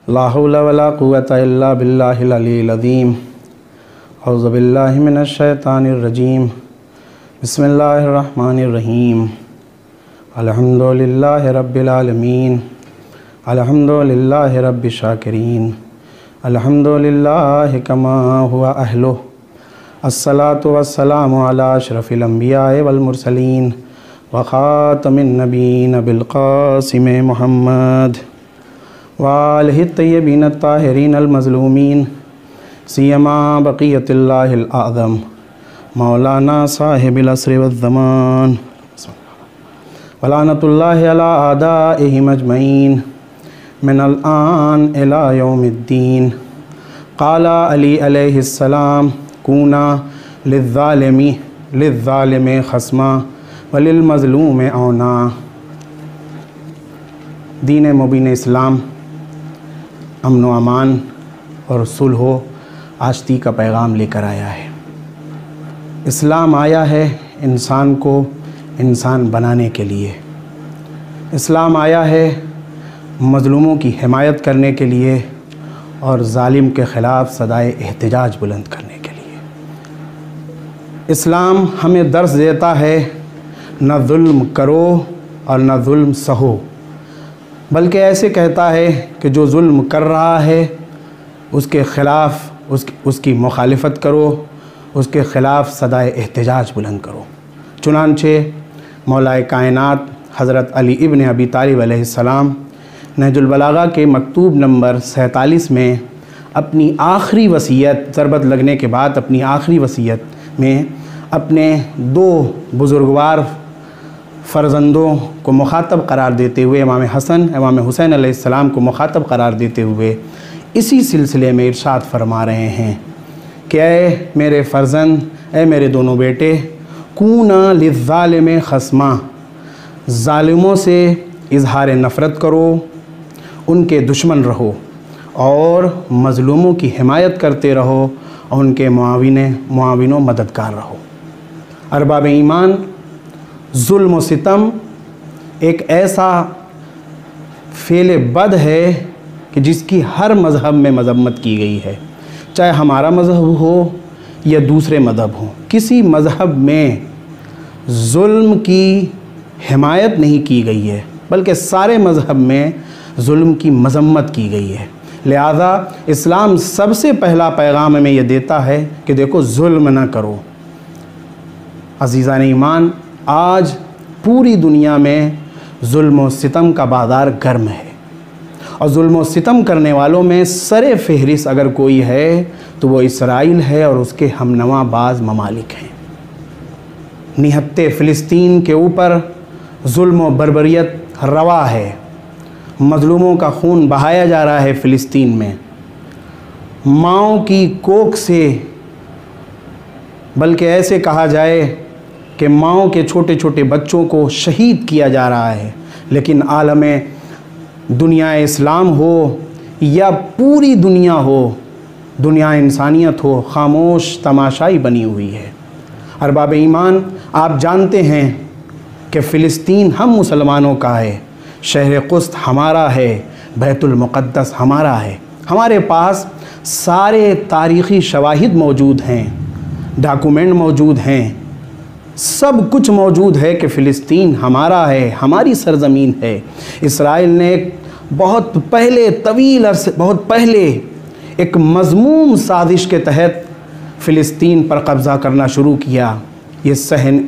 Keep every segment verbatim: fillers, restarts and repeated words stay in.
ला हौला वला कुव्वता इल्ला बिल्लाहिल अलील अज़ीम। औज़ु बिल्लाहि मिनश शैतानिर रजीम। बिस्मिल्लाहिर रहमानिर रहीम। अल्हम्दुलिल्लाहि रब्बिल आलमीन। अल्हम्दुलिल्लाहि रब्बिश शाकिरीन। अल्हम्दुलिल्लाहि कमा हुवा अहलुहु। अस्सलातु वस्सलामु अला अशरफिल अंबियाए वल मुरसलीन व खातमिन नबीय्यीन बिल क़ासिम मुहम्मद व आलिहि तय्यबीन ताहिरीन अल मज़लूमीन सियमा बक़ियतिल्लाहिल आज़म मौलाना साहिबिल अस्रि वज़्ज़मान व लानतुल्लाहि अला आदाइहिम अजमईन मिनल आन इला यौमिद्दीन। क़ाला अली अलैहिस्सलाम कूना लिज़्ज़ालिमी लिज़्ज़ालिमी ख़स्मा व लिल मज़लूम औना। दीन मुबीन इस्लाम अमन व अमान और सुलह व आश्ती का पैगाम लेकर आया है। इस्लाम आया है इंसान को इंसान बनाने के लिए। इस्लाम आया है मज़लूमों की हिमायत करने के लिए और ज़ालिम के ख़िलाफ़ सदाए एहतिजाज बुलंद करने के लिए। इस्लाम हमें दर्स देता है न ज़ुल्म करो और न ज़ुल्म सहो, बल्कि ऐसे कहता है कि जो ज़ुल्म कर रहा है उसके ख़िलाफ़ उस उसकी मुखालिफत करो, उसके ख़िलाफ़ सदाए एहतिजाज बुलंद करो। चुनांचे मौलाए कायनात हज़रत अली इब्न अबी तालिब अलैहिस्सलाम नहजुल बलागा के मकतूब नंबर सैंतालीस में अपनी आखिरी वसीयत, ज़रबत लगने के बाद अपनी आखिरी वसीयत में अपने दो बुज़ुर्गवार फ़र्ज़ंदों को मुखातब करार देते हुए, इमाम हसन इमाम हुसैन अलैहिस्सलाम को मुखातब करार देते हुए इसी सिलसिले में इरशाद फरमा रहे हैं कि ऐ मेरे फ़र्ज़ंद, ऐ मेरे दोनों बेटे, कूना लिज़्ज़ालिम ख़स्मा, ज़ालिमों से इज़हार नफ़रत करो, उनके दुश्मन रहो और मज़लूमों की हिमायत करते रहो और उनके मुआविने मुआविनो मददगार रहो। अरबाब ईमान, ज़ुल्म व सितम एक ऐसा फ़ेल बद है कि जिसकी हर मज़हब में मज़म्मत की गई है, चाहे हमारा मज़हब हो या दूसरे मज़हब हो। किसी मज़हब में ज़ुल्म की हिमायत नहीं की गई है, बल्कि सारे मज़हब में ज़ुल्म की मज़म्मत की गई है। लिहाजा इस्लाम सबसे पहला पैगाम हमें यह देता है कि देखो ज़ुल्म न करो। अज़ीज़ान ईमान, आज पूरी दुनिया में ज़ुल्म व सितम का बाज़ार गर्म है और ज़ुल्म व सितम करने वालों में सरे फ़हरिस्त अगर कोई है तो वो इसराइल है और उसके हमनवा बाज़ ममालिक हैं। निहत्ते फ़िलिस्तीन के ऊपर ज़ुल्म व बर्बरियत रवा है, मज़लूमों का खून बहाया जा रहा है। फ़िलिस्तीन में माँओं की कोख से, बल्कि ऐसे कहा जाए कि माँओं के छोटे छोटे बच्चों को शहीद किया जा रहा है। लेकिन आलम दुनिया इस्लाम हो या पूरी दुनिया हो, दुनिया इंसानियत हो, खामोश तमाशाई बनी हुई है। अरबाब ईमान, आप जानते हैं कि फ़िलिस्तीन हम मुसलमानों का है, शहर कुस्त हमारा है, बैतुल मुक़द्दस हमारा है। हमारे पास सारे तारीख़ी शवाहिद मौजूद हैं, डॉक्यूमेंट मौजूद हैं, सब कुछ मौजूद है कि फ़िलिस्तीन हमारा है, हमारी सरज़मीन है। इसराइल ने बहुत पहले तवील अरसे बहुत पहले एक मज़मूम साजिश के तहत फ़िलिस्तीन पर कब्ज़ा करना शुरू किया। ये सहन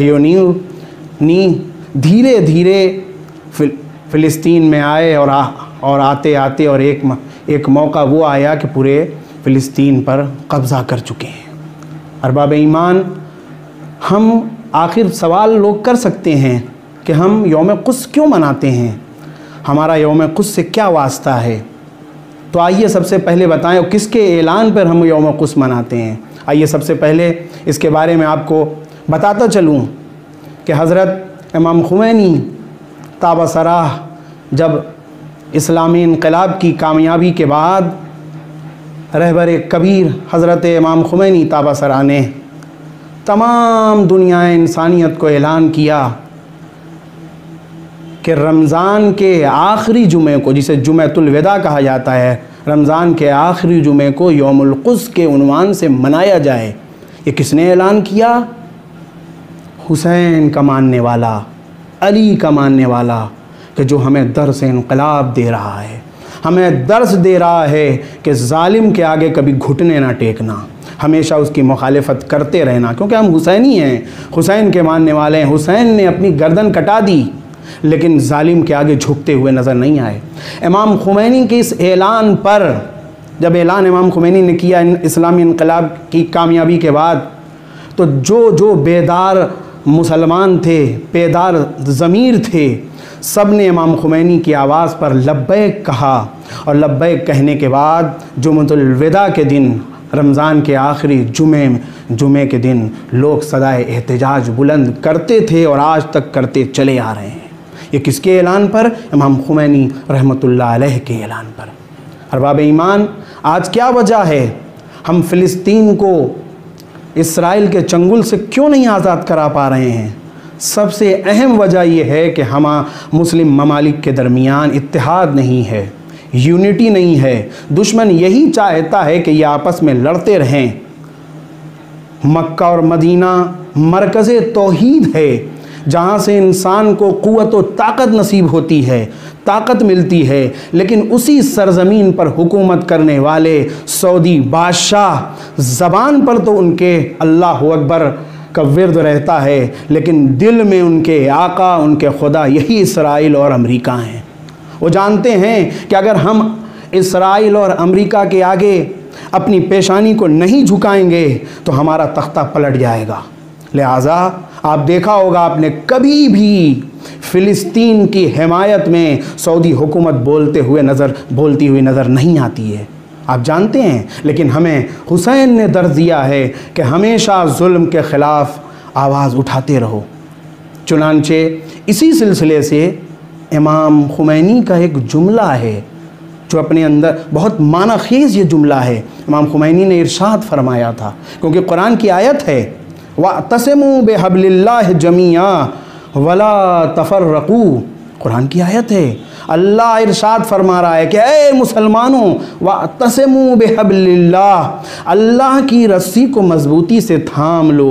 सहयोनी धीरे धीरे फ़िलिस्तीन में आए और आ, और आते आते और एक एक मौका वो आया कि पूरे फ़िलिस्तीन पर कब्ज़ा कर चुके हैं। अरबाब ईमान, हम आखिर सवाल लोग कर सकते हैं कि हम यौम क़ुद्स क्यों मनाते हैं, हमारा यौम क़ुद्स से क्या वास्ता है। तो आइए सबसे पहले बताएं किसके ऐलान पर हम यौम क़ुद्स मनाते हैं। आइए सबसे पहले इसके बारे में आपको बताता चलूं कि हज़रत इमाम ख़ुमैनी ताबसराह जब इस्लामी इनक़लाब की कामयाबी के बाद रहबर कबीर हज़रत इमाम ख़ुमैनी ताबसराह ने तमाम दुनिया इंसानियत को ऐलान किया कि रमज़ान के आखिरी जुमे को, जिसे जुमेतुल विदा कहा जाता है, रमज़ान के आखिरी जुमे को यौमुल क़ुद्स के उन्वान से मनाया जाए, ये किसने ऐलान किया? हुसैन का मानने वाला, अली का मानने वाला, कि जो हमें दर्स इनक़लाब दे रहा है, हमें दर्स दे रहा है कि ज़ालिम के आगे कभी घुटने ना टेकना, हमेशा उसकी मुखालिफत करते रहना, क्योंकि हम हुसैनी हैं, हुसैन के मानने वाले हैं। हुसैन ने अपनी गर्दन कटा दी लेकिन ज़ालिम के आगे झुकते हुए नज़र नहीं आए। इमाम खुमैनी के इस ऐलान पर, जब ऐलान इमाम खुमैनी ने किया इस्लामी इनकलाब की कामयाबी के बाद, तो जो जो बेदार मुसलमान थे, बेदार ज़मीर थे, सब ने इमाम खुमैनी की आवाज़ पर लब्बैक कहा। और लब्बैक कहने के बाद जुमतुल विदा के दिन, रमज़ान के आखिरी जुमे जुमे के दिन लोग सदाए एहतजाज बुलंद करते थे और आज तक करते चले आ रहे हैं। ये किसके ऐलान पर? इमाम खुमैनी रहमतुल्लाह अलैह के ऐलान पर। अरबाब ईमान, आज क्या वजह है हम फ़िलिस्तीन को इसराइल के चंगुल से क्यों नहीं आज़ाद करा पा रहे हैं? सबसे अहम वजह यह है कि हम मुस्लिम ममालिक के दरमियान इत्तेहाद नहीं है, यूनिटी नहीं है। दुश्मन यही चाहता है कि ये आपस में लड़ते रहें। मक्का और मदीना मरकज़े तौहीद है, जहाँ से इंसान को क़ुव्वत व ताकत नसीब होती है, ताकत मिलती है। लेकिन उसी सरज़मीन पर हुकूमत करने वाले सऊदी बादशाह, ज़बान पर तो उनके अल्लाह अकबर का विर्द रहता है, लेकिन दिल में उनके आका, उनके खुदा यही इसराइल और अमेरिका हैं। वो जानते हैं कि अगर हम इसराइल और अमेरिका के आगे अपनी पेशानी को नहीं झुकाएंगे तो हमारा तख्ता पलट जाएगा। लिहाजा आप देखा होगा, आपने कभी भी फ़िलिस्तीन की हिमायत में सऊदी हुकूमत बोलते हुए नज़र बोलती हुई नज़र नहीं आती है, आप जानते हैं। लेकिन हमें हुसैन ने दर्ज दिया है कि हमेशा जुल्म के ख़िलाफ़ आवाज़ उठाते रहो। चुनांचे इसी सिलसिले से इमाम खुमैनी का एक जुमला है जो अपने अंदर बहुत माना खेज़ ये जुमला है। इमाम खुमैनी ने इरशाद फरमाया था, क्योंकि कुरान की आयत है, वअतसिमू बिहब्लिल्लाहि जमीआ वला तफर्रकू, कुरान की आयत है। अल्लाह इरशाद फरमा रहा है कि ए मुसलमानों, वअतसिमू बिहब्लिल्लाह, अल्लाह की रस्सी को मजबूती से थाम लो,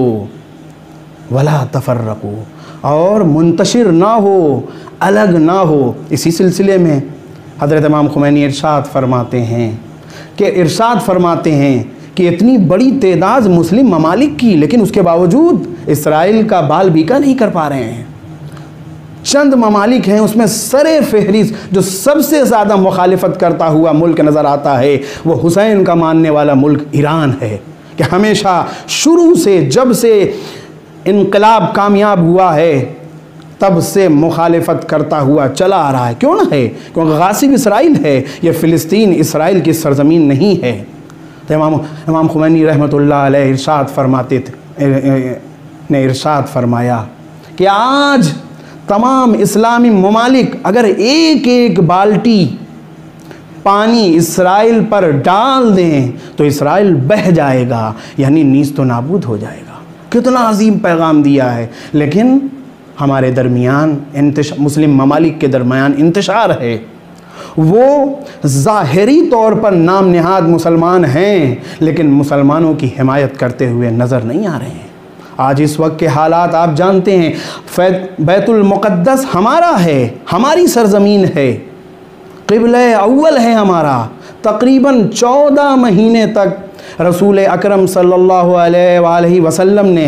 वला तफर्रकू, और मुंतशिर ना हो, अलग ना हो। इसी सिलसिले में हज़रत इमाम खुमैनी इरशाद फरमाते हैं कि इरशाद फरमाते हैं कि इतनी बड़ी तादाद मुस्लिम ममालिक की, लेकिन उसके बावजूद इसराइल का बाल बीका नहीं कर पा रहे हैं। चंद ममालिक हैं, उसमें सरे फहरिस्त जो सबसे ज़्यादा मुखालिफत करता हुआ मुल्क नज़र आता है वो हुसैन का मानने वाला मुल्क ईरान है, कि हमेशा शुरू से, जब से इनकलाब कामयाब हुआ है, तब से मुखालिफत करता हुआ चला आ रहा है। क्यों ना है? क्योंकि गासिब इसराइल है, ये फ़िलिस्तीन इसराइल की सरज़मीन नहीं है। तो इमाम इमाम खुमैनी रहमतुल्लाह अलैह इरशाद फरमाते थे, ने इरशाद फरमाया कि आज तमाम इस्लामी ममालिक अगर एक एक बाल्टी पानी इसराइल पर डाल दें तो इसराइल बह जाएगा, यानी नीस्त व नाबूद हो जाएगा। कितना अजीम पैगाम दिया है। लेकिन हमारे दरमियान इंतशार, मुस्लिम ममालिक के दरमियान इंतशार है, वो ज़ाहिरी तौर पर नाम निहाद मुसलमान हैं, लेकिन मुसलमानों की हिमायत करते हुए नज़र नहीं आ रहे हैं। आज इस वक्त के हालात आप जानते हैं। बैतुल मुक़द्दस हमारा है, हमारी सरज़मीन है, क़िबला अव्वल है हमारा। तकरीबन चौदह महीने तक रसूल अकरम सल्लल्लाहु अलैहि वसल्लम ने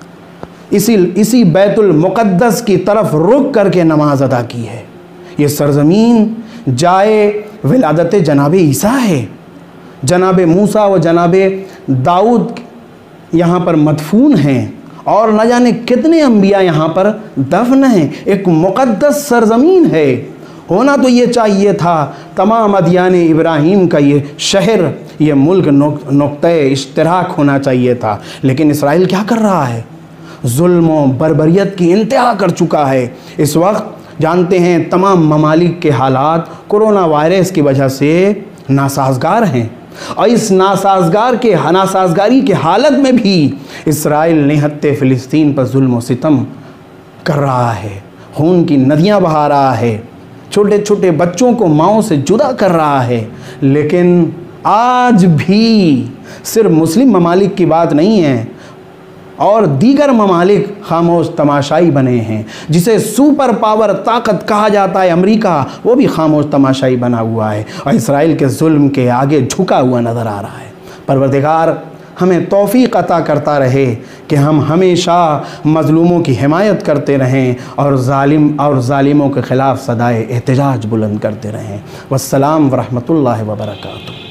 इसी इसी बैतुल मुक़द्दस की तरफ रुक करके नमाज अदा की है। ये सरज़मीन जाए विलादत जनाब ईसा है। जनाब मूसा व जनाब दाऊद यहाँ पर मदफून हैं, और न जाने कितने अम्बिया यहाँ पर दफन हैं। एक मुक़द्दस सरज़मीन है। होना तो ये चाहिए था तमाम अदियान इब्राहीम का ये शहर, ये मुल्क नुक्ते इश्तराक होना चाहिए था। लेकिन इसराइल क्या कर रहा है? जुल्म व बर्बरियत की इंतहा कर चुका है। इस वक्त जानते हैं तमाम ममालिक के हालात कोरोना वायरस की वजह से नासाजगार हैं, और इस नासाजगार के नासाजगारी के हालत में भी इसराइल निहत्ते फ़िलिस्तीन पर जुल्म व सितम कर रहा है। खून की नदियां बहा रहा है, छोटे छोटे बच्चों को माँओं से जुदा कर रहा है। लेकिन आज भी सिर्फ मुस्लिम ममालिक की बात नहीं है, और दीगर ममालिक खामोश तमाशाई बने हैं। जिसे सुपर पावर ताकत कहा जाता है अमेरिका, वो भी खामोश तमाशाई बना हुआ है और इसराइल के जुल्म के आगे झुका हुआ नज़र आ रहा है। परवरदिगार हमें तौफीक अता करता रहे कि हम हमेशा मज़लूमों की हिमायत करते रहें और जालिम और जालिमों के ख़िलाफ़ सदाए एहतजाज बुलंद करते रहें। वस्सलाम व रहमतुल्लाहि व बरकातुहू।